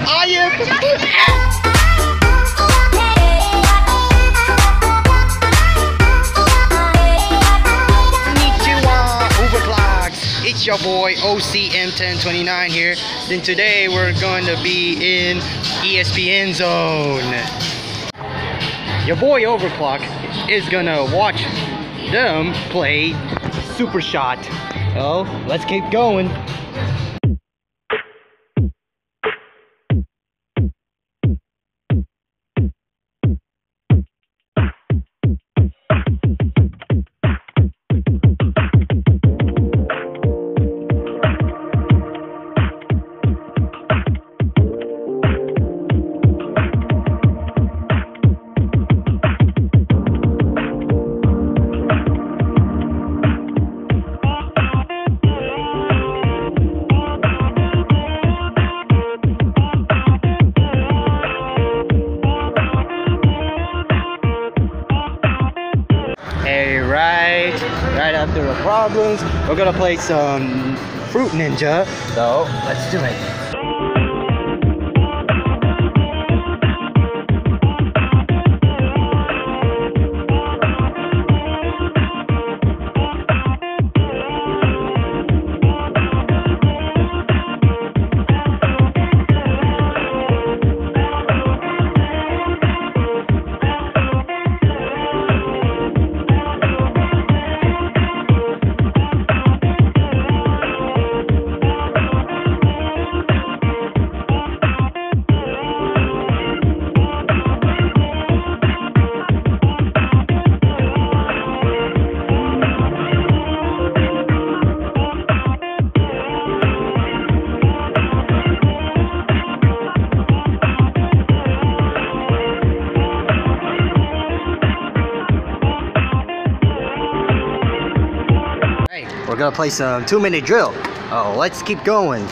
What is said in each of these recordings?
I am. It's your boy OCM1029 here. Then today we're going to be in ESPN Zone. Your boy Overclock is gonna watch them play Super Shot. Oh, let's keep going. Right after the problems, we're gonna play some Fruit Ninja. So let's do it. We're gonna play some 2-minute drill. Oh, let's keep going.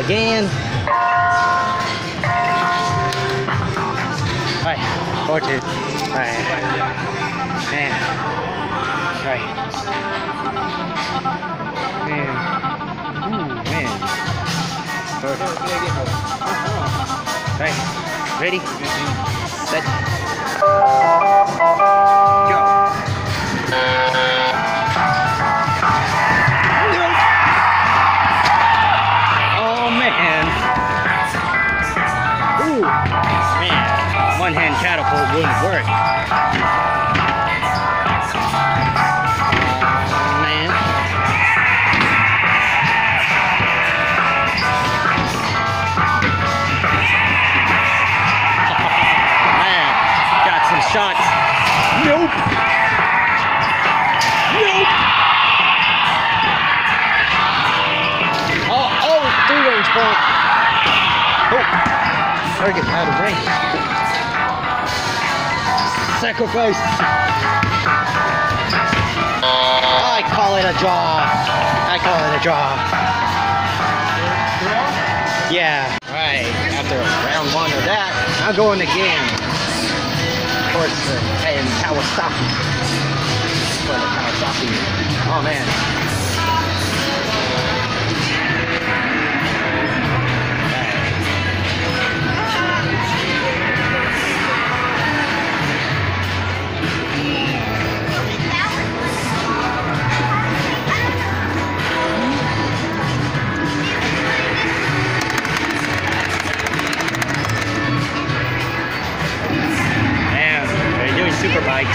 Caligon. Alright, 4-2. Alright. Man. Right. Man. Ooh, man. Right. Ready? Set. Go. Oh, man. Ooh. Man. One-hand catapult wouldn't work. Shots. Nope. Nope. Oh, 3-range point. Oh, target out of range. Sacrifice. I call it a draw. I call it a draw. Yeah. Right. After round 1 of that, I'm going again. And Kawasaki. For the Kawasaki. Oh man. Super bikes.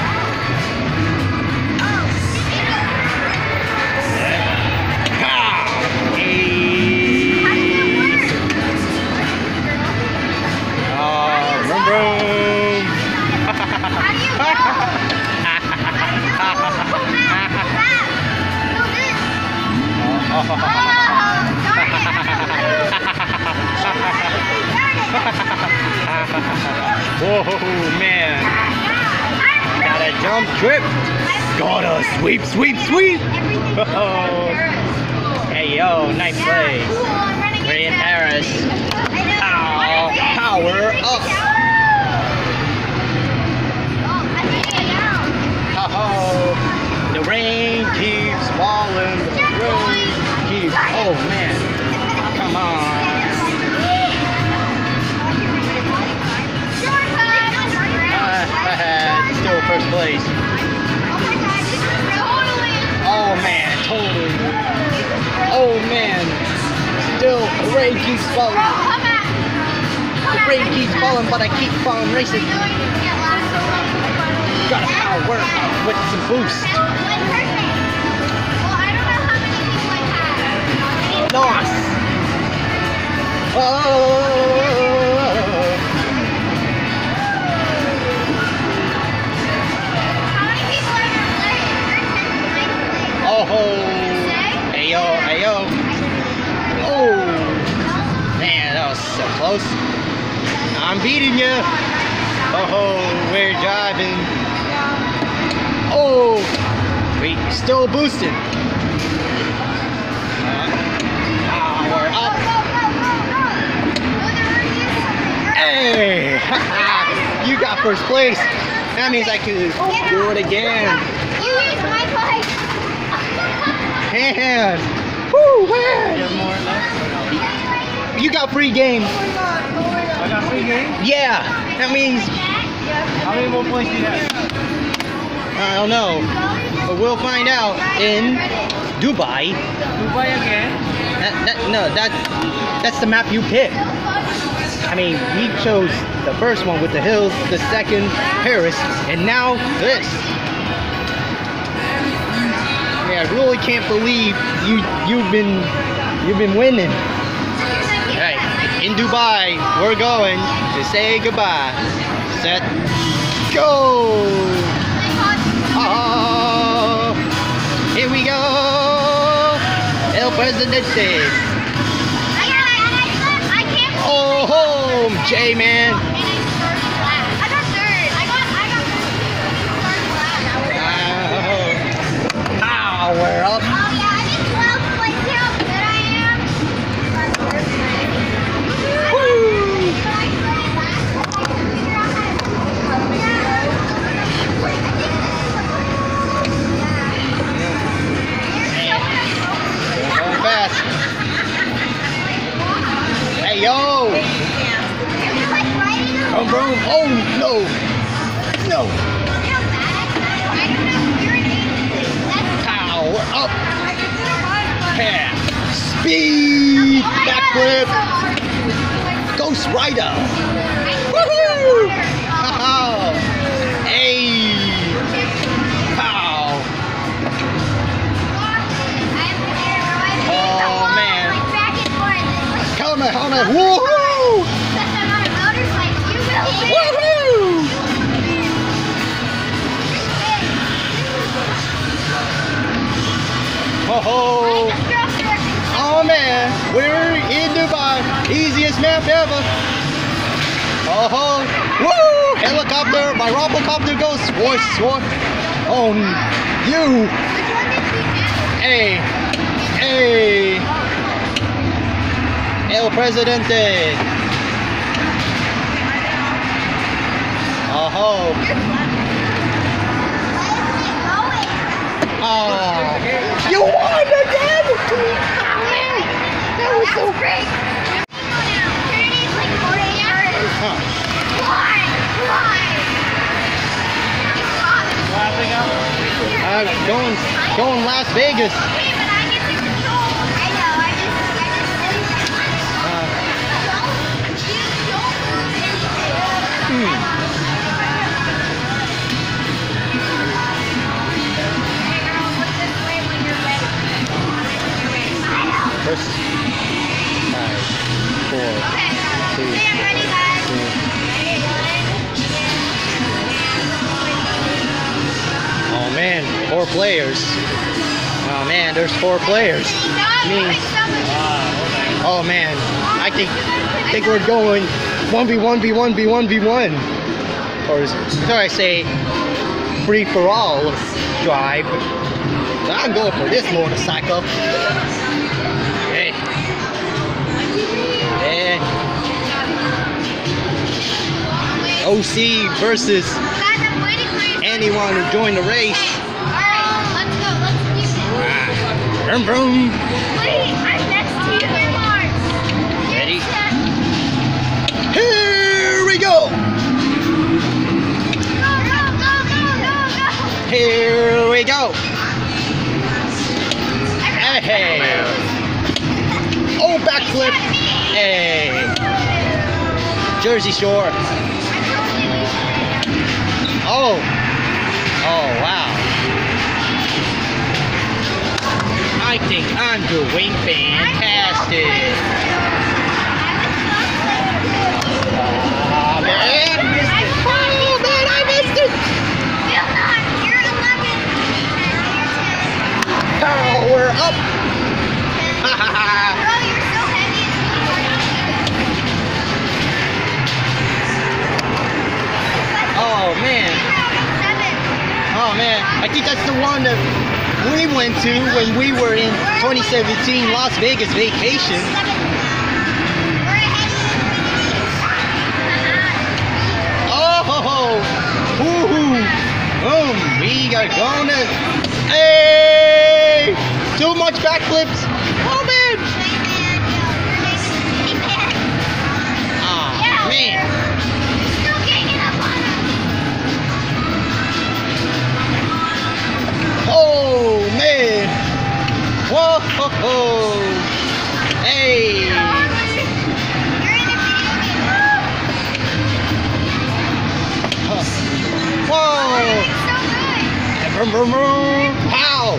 Whoa, man. Got a jump trip. Got a sweep, sweep, sweep. Oh. Hey, yo, nice play. We're in Paris. Oh, power up. Oh, the rain keeps falling. The rain keeps. Oh, man. Come on. Still first place. Oh man, totally. Oh man, still the rain keeps falling. The rain keeps falling, but I keep on racing. Gotta power up with some boost. Nice. Oh. Oh, ayo, ayo. Oh, man, that was so close. I'm beating you. Oh, we're driving. Oh, we still boosting. We're up. Hey, you got first place. That means I can do it again. You used my place. Man, woo, man. You have more left? You got free game. I got free game? Yeah, that means. How many more points do you have? I don't know, but we'll find out in Dubai. Dubai again? That's the map you pick. I mean, we chose the first one with the hills, the second Paris, and now this. Yeah, I really can't believe you've been winning. Alright, in Dubai, we're going to say goodbye. Set, go! Oh, here we go! El Presidente! Oh, home, J-Man! I got third. I got first class. Power up! Oh yeah, I did 12th place. See how good I am? Boom, boom. Oh no. No. Power up. Yeah. Speed. Backflip. Ghost Rider. Woohoo! Oh. Hey. Pow. Oh man. Kamehameha. Woohoo! Woohoo! Oh, oh man, we're in Dubai. Easiest map ever. Oh, woo! Helicopter, my Robocopter goes swoosh, swoosh. Oh, you. Hey, hey. El Presidente. Oh. Oh. You won again! That was so great! Huh. Going Las Vegas. First, 5, 4, 2, 2. Oh man, 4 players. Oh man, there's 4 players. Means, oh man, I think we're going 1v1v1v1v1. Or should I say, free for all drive. I'm going for this motorcycle. Hey. Hey. OC versus anyone who joined the race. Let's go. Let's do this. Vroom vroom. Wait, I'm next to you. Ready? Here we go. Go. Here we go. Hey. Oh, backflip. Hey. Jersey Shore. Oh. Oh, wow. I think I'm doing fantastic. Oh, man. Oh, man, I missed it. Power up. Oh man. Oh man. I think that's the one that we went to when we were in 2017 Las Vegas vacation. Oh, woohoo. We are gonna. Hey! Too much backflips. Oh man. Oh man. Oh man! Whoa! Ho, ho. Hey! Whoa! Vroom, vroom, vroom. How?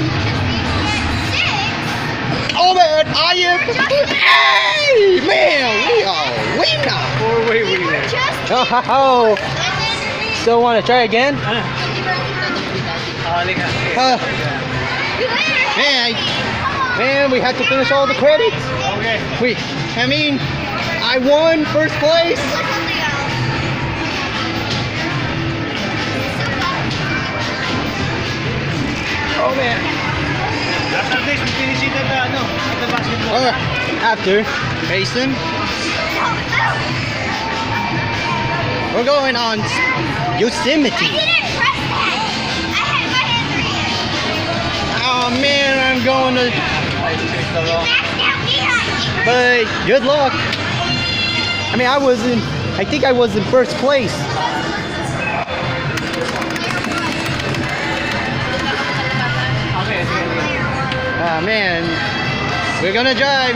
Oh man! I am! Hey! Man! We are winner! Oh! Still want to try again? Man, we had to finish all the credits. Okay. I mean, I won first place. Oh man. After this, we finish it at the basketball. After Mason, we're going on Yosemite. Oh man, I'm going to. But good luck. I mean, I wasn't I think I was in first place. Ah man, we're gonna drive.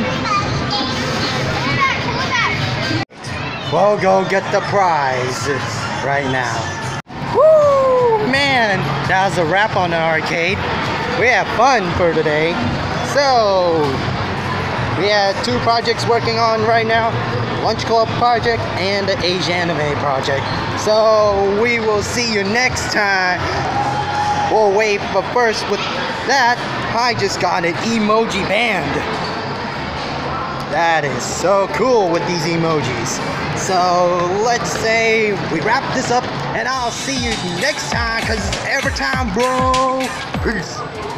We'll go get the prize right now. Woo! Man, that was a wrap on the arcade. We had fun for today. So, we had 2 projects working on right now. Lunch Club project and the Asian Anime project. So, we will see you next time. We'll wait, but first with that, I just got an emoji band. That is so cool with these emojis. So let's say we wrap this up and I'll see you next time, cause it's every time, bro. Peace.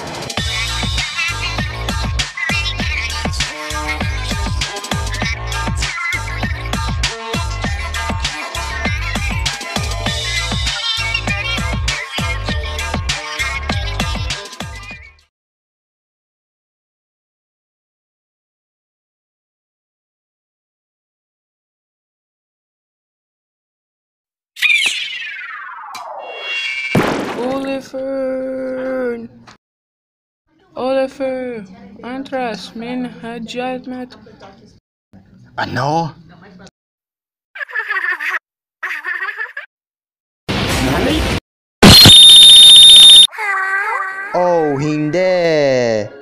Oliver, Antras, min hajjadmet. Ano? Oh, hindi.